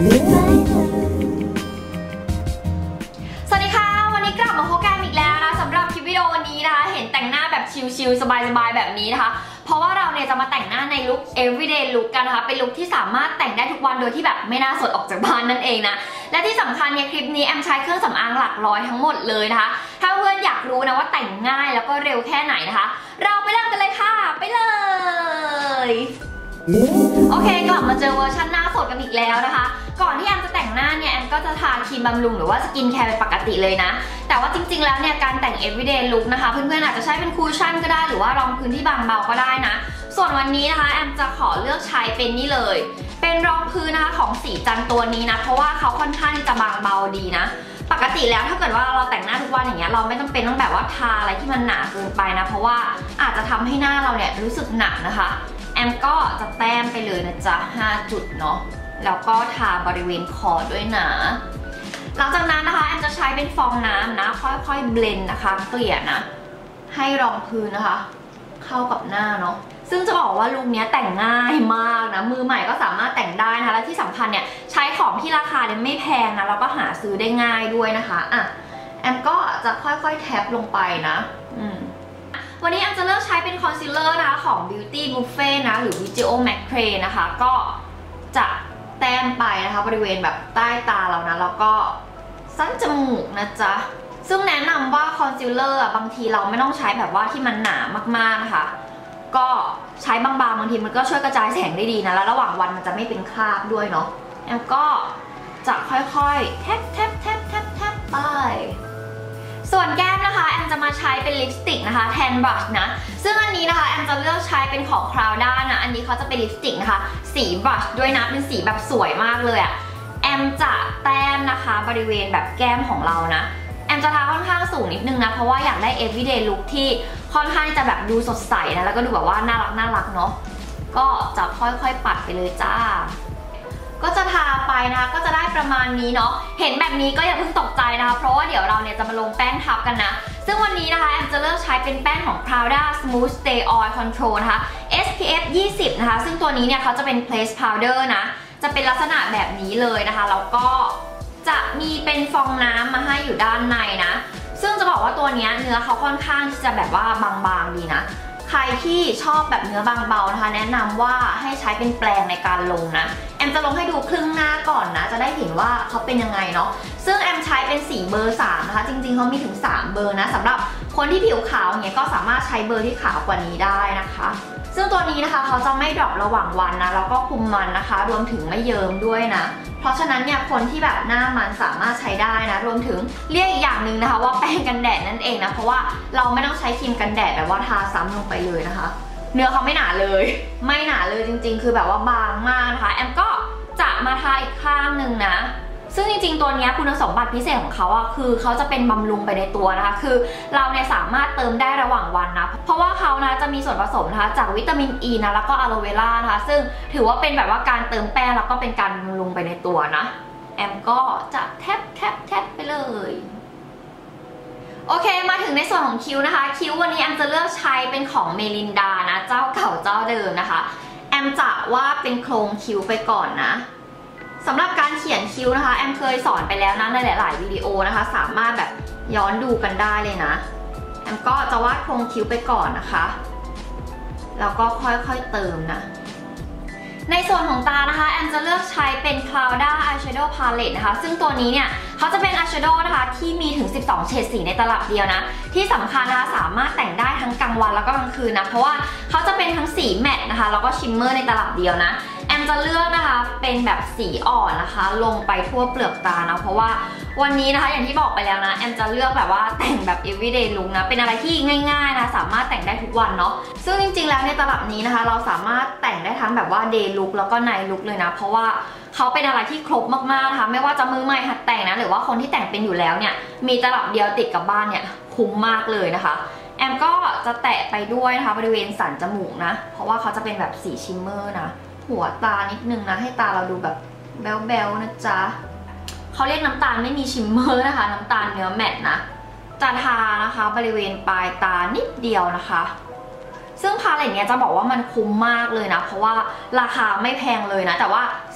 สวัสดีค่ะวันนี้กลับมาพบกันอีกแล้วนะสำหรับคลิปวิดีโอวันนี้นะคะเห็นแต่งหน้าแบบชิลๆสบายๆแบบนี้นะคะเพราะว่าเราเนี่ยจะมาแต่งหน้าในลุค everyday look กันนะคะเป็นลุคที่สามารถแต่งได้ทุกวันโดยที่แบบไม่น่าสดออกจากบ้านนั่นเองนะและที่สำคัญเนี่ยคลิปนี้แอมใช้เครื่องสำอางหลักร้อยทั้งหมดเลยนะคะถ้าเพื่อนอยากรู้นะว่าแต่งง่ายแล้วก็เร็วแค่ไหนนะคะเราไปเริ่มกันเลยค่ะไปเลยโอเคกลับมาเจอเวอร์ชันหน้าสดกันอีกแล้วนะคะก่อนที่แอมจะแต่งหน้าเนี่ยแอมก็จะทาครีมบำรุงหรือว่าสกินแคร์เป็นปกติเลยนะแต่ว่าจริงๆแล้วเนี่ยการแต่ง everyday look นะคะเพื่อนๆอาจจะใช้เป็นคูชั่นก็ได้หรือว่ารองพื้นที่บางเบาก็ได้นะส่วนวันนี้นะคะแอมจะขอเลือกใช้เป็นนี่เลยเป็นรองพื้นนะคะของสีจันตัวนี้นะเพราะว่าเขาค่อนข้างจะบางเบาดีนะปกติแล้วถ้าเกิดว่าเราแต่งหน้าทุกวันอย่างเงี้ยเราไม่จำเป็นต้องแบบว่าทาอะไรที่มันหนาเกินไปนะเพราะว่าอาจจะทำให้หน้าเราเนี่ยรู้สึกหนักนะคะแอมก็จะแต้มไปเลยนะจ๊ะ5 จุดเนาะแล้วก็ทาบริเวณคอด้วยนะหลังจากนั้นนะคะแอมจะใช้เป็นฟองน้ำนะค่อยๆเบลนด์นะคะเกลี่ยนะให้รองพื้นนะคะเข้ากับหน้าเนาะซึ่งจะบอกว่าลุคนี้แต่งง่ายมากนะมือใหม่ก็สามารถแต่งได้นะคะและที่สำคัญเนี่ยใช้ของที่ราคาเนี่ยไม่แพงนะแล้วก็หาซื้อได้ง่ายด้วยนะคะอ่ะแอมก็จะค่อยๆแท็บลงไปนะวันนี้แอมจะเลือกใช้เป็นคอนซีลเลอร์นะคะของ Beauty Buffet นะหรือ Vigeo Macre นะคะก็จะแต้มไปนะคะบริเวณแบบใต้ตาเรานะแล้วก็สั้นจมูกนะจ๊ะซึ่งแนะนำว่าคอนซีลเลอร์บางทีเราไม่ต้องใช้แบบว่าที่มันหนามากๆนะคะก็ใช้บางๆบางทีมันก็ช่วยกระจายแสงได้ดีนะแล้วระหว่างวันมันจะไม่เป็นคราบด้วยเนาะแล้วก็จะค่อยๆแทบไปส่วนแก้มนะคะแอมจะมาใช้เป็นลิปสติกนะคะแทนบลัชนะซึ่งอันนี้นะคะแอมจะเลือกใช้เป็นของ Prada นะอันนี้เขาจะเป็นลิปสติกนะคะสีบลัชด้วยนะเป็นสีแบบสวยมากเลยอะแอมจะแต้มนะคะบริเวณแบบแก้มของเรานะแอมจะทาค่อนข้างสูงนิดนึงนะเพราะว่าอยากได้ everyday look ที่ค่อนข้างจะแบบดูสดใสนะแล้วก็ดูแบบว่าน่ารักเนาะก็จะค่อยๆปัดไปเลยจ้าก็จะทาไปนะคะก็จะได้ประมาณนี้เนาะเห็นแบบนี้ก็อย่าเพิ่งตกใจนะคะเพราะว่าเดี๋ยวเราเนี่ยจะมาลงแป้งทับกันนะซึ่งวันนี้นะคะแอมจะเลือกใช้เป็นแป้งของ Prada Smooth Stay Oil Control นะคะ SPF 20 นะคะซึ่งตัวนี้เนี่ยเขาจะเป็น Place Powder นะจะเป็นลักษณะแบบนี้เลยนะคะแล้วก็จะมีเป็นฟองน้ำมาให้อยู่ด้านในนะซึ่งจะบอกว่าตัวนี้เนื้อเขาค่อนข้างที่จะแบบว่าบางๆดีนะใครที่ชอบแบบเนื้อบางเบานะคะแนะนำว่าให้ใช้เป็นแปรงในการลงนะแอมจะลงให้ดูครึ่งหน้าก่อนนะจะได้เห็นว่าเขาเป็นยังไงเนาะซึ่งแอมใช้เป็นสีเบอร์3นะคะจริงๆเขามีถึง3เบอร์นะสำหรับคนที่ผิวขาวอย่างเงี้ยก็สามารถใช้เบอร์ที่ขาวกว่านี้ได้นะคะซึ่งตัวนี้นะคะเขาจะไม่ดรอประหว่างวันนะแล้วก็คุมมันนะคะรวมถึงไม่เยิ้มด้วยนะเพราะฉะนั้นเนี่ยคนที่แบบหน้ามันสามารถใช้ได้นะรวมถึงเรียกอีกอย่างหนึ่งนะคะว่าแป้งกันแดดนั่นเองนะเพราะว่าเราไม่ต้องใช้ครีมกันแดดแบบว่าทาซ้ำลงไปเลยนะคะเนื้อเขาไม่หนาเลยไม่หนาเลยจริงๆคือแบบว่าบางมากนะคะแอมก็จะมาทาอีกข้างหนึ่งนะซึ่งจริงๆตัวนี้คุณสมบัติพิเศษของเขาอ่ะคือเขาจะเป็นบำรุงไปในตัวนะคะคือเราเนี่ยสามารถเติมได้ระหว่างวันนะเพราะว่าเขานะจะมีส่วนผสมนะคะจากวิตามินอ e ีนะแล้วก็อะโลเวรานะคะซึ่งถือว่าเป็นแบบว่าการเติมแป้งแล้วก็เป็นการบำรุงไปในตัวนะแอมก็จะแทบไปเลยโอเคมาถึงในส่วนของคิ้วนะคะคิ้ววันนี้แอมจะเลือกใช้เป็นของเมลินดานะเจ้าเก่าเจ้าเดิมนะคะแอมจะวาดเป็นโครงคิ้วไปก่อนนะสำหรับการเขียนคิ้วนะคะแอมเคยสอนไปแล้วนะในหลายๆวิดีโอนะคะสามารถแบบย้อนดูกันได้เลยนะแอมก็จะวาดโครงคิ้วไปก่อนนะคะแล้วก็ค่อยๆเติมนะในส่วนของตานะคะแอมจะเลือกใช้เป็น Prada Eyeshadow Palette นะคะซึ่งตัวนี้เนี่ยเขาจะเป็น eyeshadow นะคะที่มีถึง12เฉดสีในตลับเดียวนะที่สำคัญนะคะสามารถแต่งได้ทั้งกลางวันแล้วก็กลางคืนนะเพราะว่าเขาจะเป็นทั้งสีแมตต์นะคะแล้วก็ชิมเมอร์ในตลับเดียวนะแอมจะเลือกนะคะเป็นแบบสีอ่อนนะคะลงไปทั่วเปลือกตานะเพราะว่าวันนี้นะคะอย่างที่บอกไปแล้วนะแอมจะเลือกแบบว่าแต่งแบบ everyday look นะเป็นอะไรที่ง่ายๆนะสามารถแต่งได้ทุกวันเนาะซึ่งจริงๆแล้วในตลับนี้นะคะเราสามารถแต่งได้ทั้งแบบว่า day look แล้วก็ night look เลยนะเพราะว่าเขาเป็นอะไรที่ครบมากๆนะคะไม่ว่าจะมือใหม่หัดแต่งนะหรือว่าคนที่แต่งเป็นอยู่แล้วเนี่ยมีตลับเดียวติดกับบ้านเนี่ยคุ้มมากเลยนะคะแอมก็จะแตะไปด้วยนะคะบริเวณสันจมูกนะเพราะว่าเขาจะเป็นแบบสีชิมเมอร์นะหัวตานิดนึงนะให้ตาเราดูแบบแบ๊วๆนะจ๊ะเขาเรียกน้ำตาลไม่มีชิมเมอร์นะคะน้ำตาลเนื้อแมตต์นะจะทานะคะบริเวณปลายตานิดเดียวนะคะซึ่งพาเลตเนี้ยจะบอกว่ามันคุ้มมากเลยนะเพราะว่าราคาไม่แพงเลยนะแต่ว่า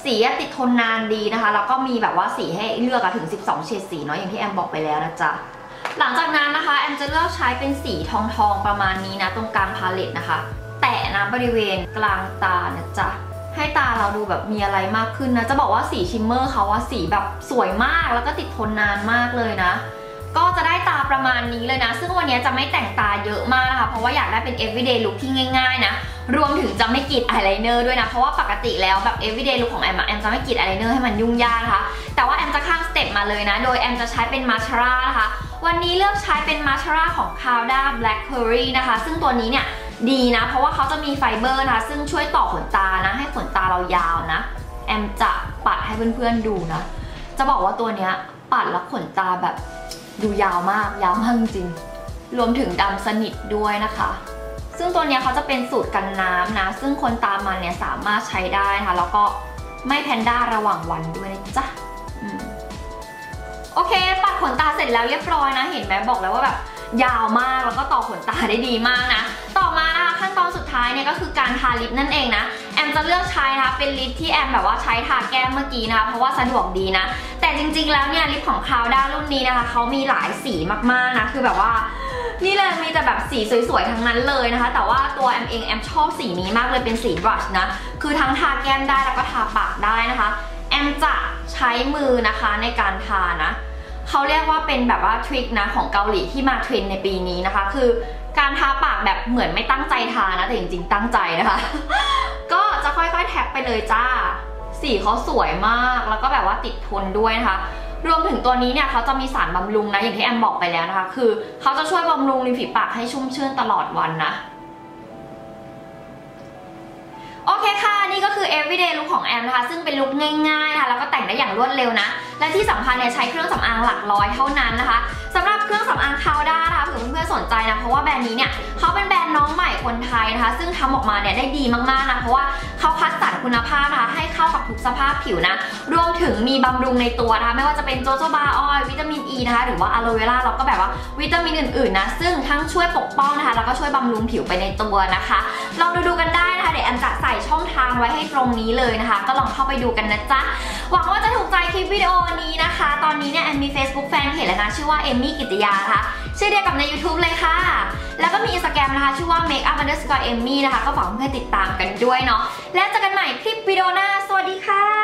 สีติดทนนานดีนะคะแล้วก็มีแบบว่าสีให้เลือกถึง12เฉดสีเนาะอย่างที่แอมบอกไปแล้วนะจ๊ะหลังจากนั้นนะคะแอมจะเลือกใช้เป็นสีทองประมาณนี้นะตรงกลางพาเลตนะคะแตะนะบริเวณกลางตานะจ๊ะให้ตาเราดูแบบมีอะไรมากขึ้นนะจะบอกว่าสีชิมเมอร์เขาว่าสีแบบสวยมากแล้วก็ติดทนนานมากเลยนะก็จะได้ตาประมาณนี้เลยนะซึ่งวันนี้จะไม่แต่งตาเยอะมากนะคะเพราะว่าอยากได้เป็น everyday look ที่ง่ายๆนะรวมถึงจะไม่กรีดอายไลเนอร์ด้วยนะเพราะว่าปกติแล้วแบบ everyday look ของแอมจะไม่กรีดอายไลเนอร์ให้มันยุ่งยากนะคะแต่ว่าแอมจะข้ามสเต็ปมาเลยนะโดยแอมจะใช้เป็นมาสคาร่านะคะวันนี้เลือกใช้เป็นมาสคาร่าของ Cauda Blackberry นะคะซึ่งตัวนี้เนี่ยดีนะเพราะว่าเขาจะมีไฟเบอร์นะคะซึ่งช่วยต่อขนตานะให้ขนตาเรายาวนะแอมจะปัดให้เพื่อนๆดูนะจะบอกว่าตัวเนี้ยปัดแล้วขนตาแบบดูยาวมากจริงรวมถึงดำสนิทด้วยนะคะซึ่งตัวนี้เขาจะเป็นสูตรกันน้ำนะซึ่งคนตามันเนี่ยสามารถใช้ได้นะคะแล้วก็ไม่แพนด้าระหว่างวันด้วยนะจ๊ะโอเคปัดขนตาเสร็จแล้วเรียบร้อยนะเห็นไหมบอกแล้วว่าแบบยาวมากแล้วก็ต่อขนตาได้ดีมากนะต่อมานะคะขั้นตอนสุดท้ายเนี่ยก็คือการทาลิปนั่นเองนะแอมจะเลือกใช้นะคะเป็นลิปที่แอมแบบว่าใช้ทาแก้มเมื่อกี้นะคะเพราะว่าสะดวกดีนะแต่จริงๆแล้วเนี่ยลิปของ Cauda รุ่นนี้นะคะเขามีหลายสีมากๆนะคือแบบว่านี่เลยมีแต่แบบสีสวยๆทั้งนั้นเลยนะคะแต่ว่าตัวแอมเองแอมชอบสีนี้มากเลยเป็นสีบลัชนะคือทั้งทาแก้มได้แล้วก็ทาปากได้นะคะแอมจะใช้มือนะคะในการทานะเขาเรียกว่าเป็นแบบว่าทริคนะของเกาหลีที่มาเทรนในปีนี้นะคะคือการทาปากแบบเหมือนไม่ตั้งใจทานะแต่จริงๆตั้งใจนะคะ ก็จะค่อยๆแท็บไปเลยจ้าสีเขาสวยมากแล้วก็แบบว่าติดทนด้วยนะคะรวมถึงตัวนี้เนี่ยเขาจะมีสารบำรุงนะอย่างที่แอมบอกไปแล้วนะคะคือเขาจะช่วยบำรุงริมฝีปากให้ชุ่มชื่นตลอดวันนะโอเคค่ะนี่ก็คือ everyday look ของแอมนะคะซึ่งเป็นลุคง่ายๆนะคะแล้วก็แต่งได้อย่างรวดเร็วนะและที่สำคัญเนี่ยใช้เครื่องสำอางหลักร้อยเท่านั้นนะคะสำหรับเครื่องสำอาง Cauda นะคะเผื่อเพื่อนๆสนใจนะเพราะว่าแบรนด์นี้เนี่ยเขาเป็นแบรนด์น้องใหม่คนไทยนะคะซึ่งทำออกมาเนี่ยได้ดีมากๆนะเพราะว่าเขาคัดสรรคุณภาพนะคะให้เข้ากับทุกสภาพผิวนะรวมถึงมีบำรุงในตัวนะคะไม่ว่าจะเป็นโจโจบาออยล์วิตามินอ e ีนะคะหรือว่าอะโลเวราแล้วก็แบบว่าวิตามินอื่นๆนะซึ่งทั้งช่วยปกป้องนะคะแล้วก็ช่วยบำรุงผิวไปในตัวนะคะลองดูกันได้นะคะเดี๋ยวแอมจะใส่ช่องทางไว้ให้ตรงนี้เลยนะคะก็ลองเข้าไปดูกันนะจ๊ะหวังว่าจะถูกใจคลิปวิดีโอนี้นะคะตอนนี้เนี่ยแอมมี Facebook Fanpage แล้วนะชื่อว่าเอมมี่กิตยาค่ะชื่อเดียวกับใน YouTube เลยค่ะแล้วก็มี Instagram นะคะชื่อว่า makeup_emy นะคะก็ฝากเพื่อนๆติดตามกันด้วยเนาะแล้วเจอกันใหม่คลิปวิดีโอหน้าสวัสดีค่ะ